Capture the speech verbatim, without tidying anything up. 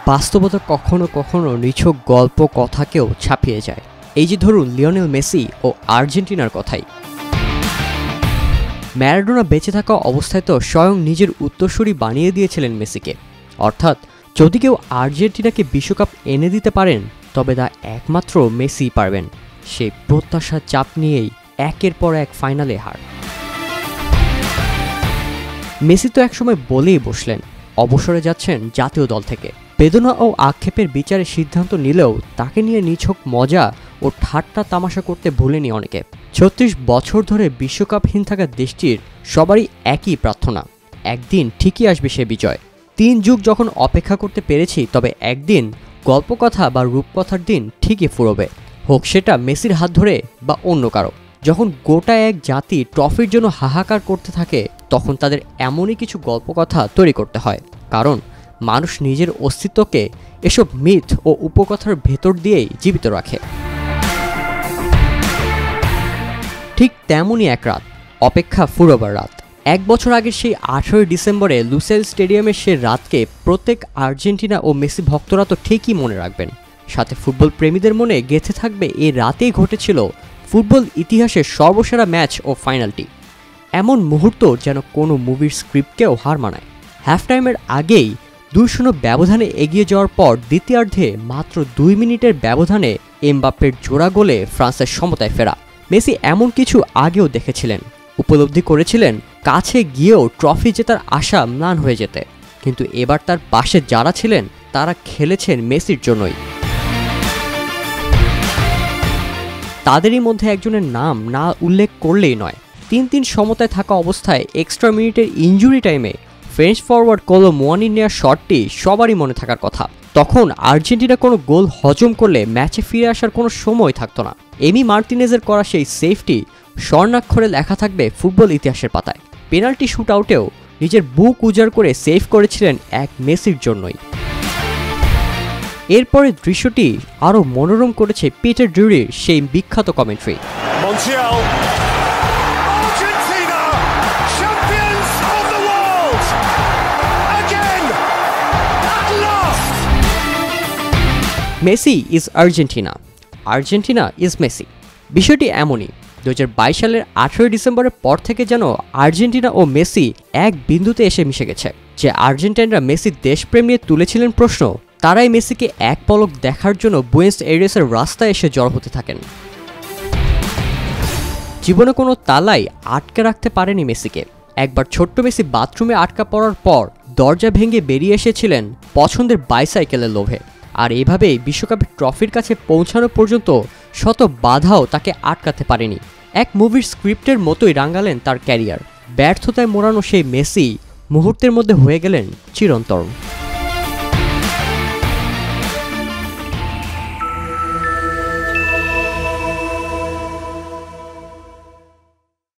বাস্তবতা কখনো কখনো নিছক গল্প কথাকেও ছাপিয়ে যায়। এই যে ধরুন লিওনেল মেসি ও আর্জেন্টিনার কথাই। ম্যারাডোনা বেঁচে থাকা অবস্থায় তো স্বয়ং নিজের উত্তরসূরি বানিয়ে দিয়েছিলেন মেসিকে। অর্থাৎ যদি কেউ আর্জেন্টিনাকে বিশ্বকাপ এনে দিতে পারেন তবে তা একমাত্র মেসিই পারবেন। সেই প্রত্যাশার চাপ নিয়েই একের পর এক ফাইনালে হার। মেসি তো একসময় বলেই বসলেন অবসরে যাচ্ছেন জাতীয় দল থেকে। বেদনা ও আক্ষেপের বিচারে সিদ্ধান্ত নিলেও তাকে নিয়ে নিছক মজা ও ঠাট্টা তামাশা করতে ভুলেনি অনেকে। ছত্রিশ বছর ধরে বিশ্বকাপহীন থাকা দেশটির সবারই একই প্রার্থনা, একদিন ঠিকই আসবে সে বিজয়। তিন যুগ যখন অপেক্ষা করতে পেরেছি, তবে একদিন গল্পকথা বা রূপকথার দিন ঠিকই ফুরবে, হোক সেটা মেসির হাত ধরে বা অন্য কারো। যখন গোটা এক জাতি ট্রফির জন্য হাহাকার করতে থাকে তখন তাদের এমনই কিছু গল্পকথা তৈরি করতে হয়, কারণ মানুষ নিজের অস্তিত্বকে এসব মিথ ও উপকথার ভেতর দিয়েই জীবিত রাখে। ঠিক তেমনই এক রাত, অপেক্ষা ফুরোবার রাত। এক বছর আগের সেই আঠারোই ডিসেম্বরে লুসেল স্টেডিয়ামের সে রাতকে প্রত্যেক আর্জেন্টিনা ও মেসি ভক্তরা তো ঠিকই মনে রাখবেন। সাথে ফুটবল প্রেমীদের মনে গেঁথে থাকবে এই রাতেই ঘটেছিল ফুটবল ইতিহাসের সর্বসেরা ম্যাচ ও ফাইনালটি। এমন মুহূর্ত যেন কোনো মুভির স্ক্রিপ্টকেও হার মানায়। হাফ টাইমের আগেই দুই শূন্য ব্যবধানে এগিয়ে যাওয়ার পর দ্বিতীয়ার্ধে মাত্র দুই মিনিটের ব্যবধানে এমবাপ্পের জোড়া গোলে ফ্রান্সের সমতায় ফেরা। মেসি এমন কিছু আগেও দেখেছিলেন, উপলব্ধি করেছিলেন কাছে গিয়েও ট্রফি জেতার আশা ম্লান হয়ে যেতে, কিন্তু এবার তার পাশে যারা ছিলেন তারা খেলেছেন মেসির জন্যই। তাদেরই মধ্যে একজনের নাম না উল্লেখ করলেই নয়। তিন তিন সমতায় থাকা অবস্থায় এক্সট্রা মিনিটের ইনজুরি টাইমে ফ্রেঞ্চ ফরওয়ার্ড কোলো মুয়ানির নেওয়া শটটি সবারই মনে থাকার কথা। তখন আর্জেন্টিনা কোনো গোল হজম করলে ম্যাচে ফিরে আসার কোনো সময় থাকতো না। এমি মার্টিনেজের করা সেই সেফটি স্বর্ণাক্ষরে লেখা থাকবে ফুটবল ইতিহাসের পাতায়। পেনাল্টি শুট আউটেও নিজের বুক উজাড় করে সেভ করেছিলেন এক মেসির জন্যই। এরপরে দৃশ্যটি আরও মনোরম করেছে পিটার ড্রুরির সেই বিখ্যাত commentary. Messi is Argentina, Argentina is Messi. বিষয়টি এমনই, দু হাজার বাইশ সালের আঠারোই ডিসেম্বরের পর থেকে যেন আর্জেন্টিনা ও মেসি এক বিন্দুতে এসে মিশে গেছে। যে আর্জেন্টাইনরা মেসির দেশপ্রেম নিয়ে তুলেছিলেন প্রশ্ন, তারাই মেসিকে এক পলক দেখার জন্য বুয়েন্স এরিসের রাস্তায় এসে জড়ো হতে থাকেন। জীবনে কোনো তালাই আটকে রাখতে পারেনি মেসিকে। একবার ছোট্ট মেসি বাথরুমে আটকা পড়ার পর দরজা ভেঙে বেরিয়ে এসেছিলেন পছন্দের বাইসাইকেলের লোভে। আর এইভাবেই বিশ্বকাপের ট্রফির কাছে পৌঁছানো পর্যন্ত শত বাধাও তাকে আটকাতে পারেনি। এক মুভির স্ক্রিপ্টের মতোই রাঙালেন তার ক্যারিয়ার। ব্যর্থতায় মোড়ানো সেই মেসি মুহূর্তের মধ্যে হয়ে গেলেন চিরন্তন।